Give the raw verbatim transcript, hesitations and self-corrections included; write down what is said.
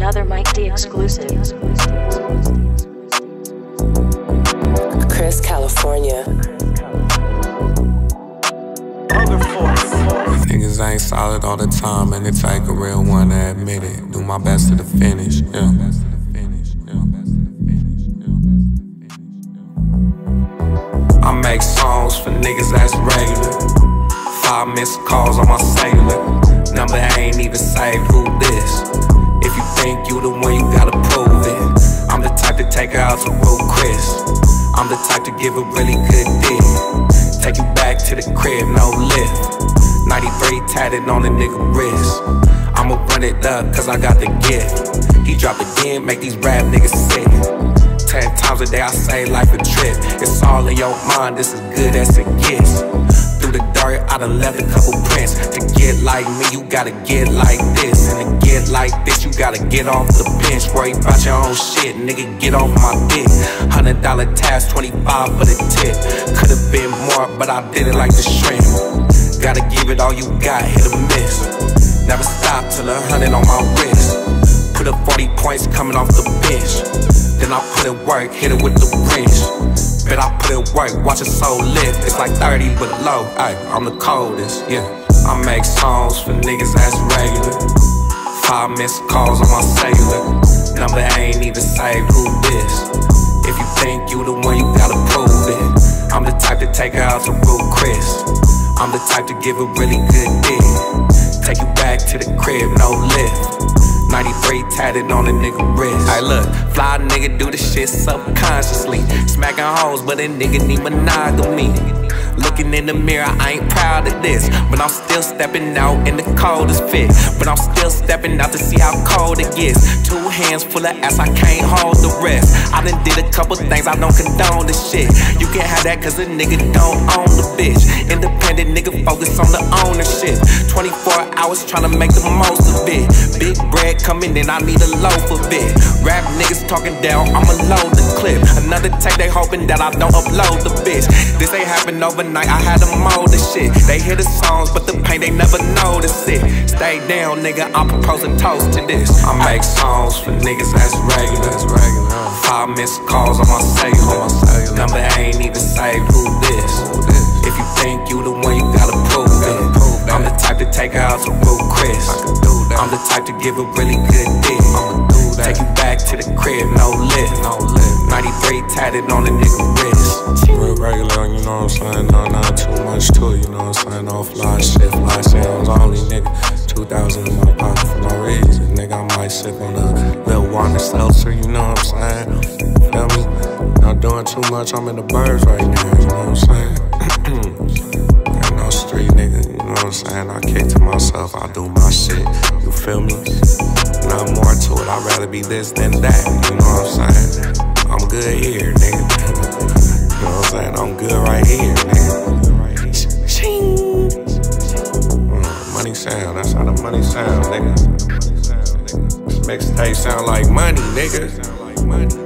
Another Mike D exclusive. Chris, California. Niggas ain't solid all the time, and it take a real one to admit it. Do my best to the finish, yeah. I make songs for niggas that's regular. Five missed calls on my cellular. Number ain't even saved, who this? If you think you the one, you gotta prove it. I'm the type to take her out to Ruth Chris. I'm the type to give a really good dick. Take you back to the crib, no lift. ninety-three tatted on a nigga wrist. I'ma run it up cause I got the gift. He drop again, make these rap niggas sick. Ten times a day I say life a trip. It's all in your mind, this as good as it gets. Through the dirt, I done left a couple prints. To get like me, you gotta get like this. And to get like this, you gotta get off the bench. Worry about your own shit, nigga, get off my dick. Hundred dollar tax, twenty-five for the tip. Could've been more, but I did it like the shrimp. Gotta give it all you got, hit or miss. Never stop till a hundred on my wrist. Put up forty points coming off the bench. Then I put in work, hit it with the wrench. Bet I put in work, watch it so lit. It's like thirty below, ay, I'm the coldest, yeah. I make songs for niggas that's regular. Five missed calls on my cellular. Number ain't even saved, who this? If you think you the one, you gotta prove it. I'm the type to take her out to Ruth Chris. I'm the type to give a really good dick. Take you back to the crib, no lift. ninety-three tatted on a nigga wrist. Ay look, fly nigga do the shit subconsciously. Smacking hoes, but a nigga need monogamy. Looking in the mirror, I ain't proud of this, but I'm still stepping out in the coldest fit. But I'm still stepping out to see how cold it gets. Two hands full of ass, I can't hold the rest. I done did a couple things, I don't condone the shit. You can have that cause a nigga don't own the bitch. Independent nigga focus on the ownership. Twenty-four hours tryna make the most of it. Big bread coming in, I need a loaf of it. Rap niggas talking down, I'ma load the clip. Another take, they hoping that I don't upload the bitch. This ain't happen overnight, I had to mold the shit. They hear the songs, but the pain, they never notice it. Stay down, nigga, I'm proposing toast to this. I make songs for niggas that's regular. Five missed calls on my cellular. Number ain't even saved, who this? If you think you the one, you gotta prove it. I'm the type to take her out to Ruth Chris. I'm the type to give a really good dick. Take you back to the crib, no lift. ninety-three tatted on a nigga wrist. Real regular, you know what I'm saying? No, not too much to it, you know what I'm saying? No fly shit, fly sounds only, nigga. two thousand in my pocket for no reason, nigga. I might sip on a little water seltzer, you know what I'm saying? Feel me? Not doing too much, I'm in the birds right now, you know what I'm saying? Ain't no street nigga, you know what I'm saying? I kick to myself, I do my shit, you feel me? Nothing more to it, I'd rather be this than that, you know what I'm saying? I'm good here, nigga. You know what I'm saying? I'm good right here, nigga. Ching. Mm, money sound, that's how the money sound, nigga. This mixtape sound like money, nigga.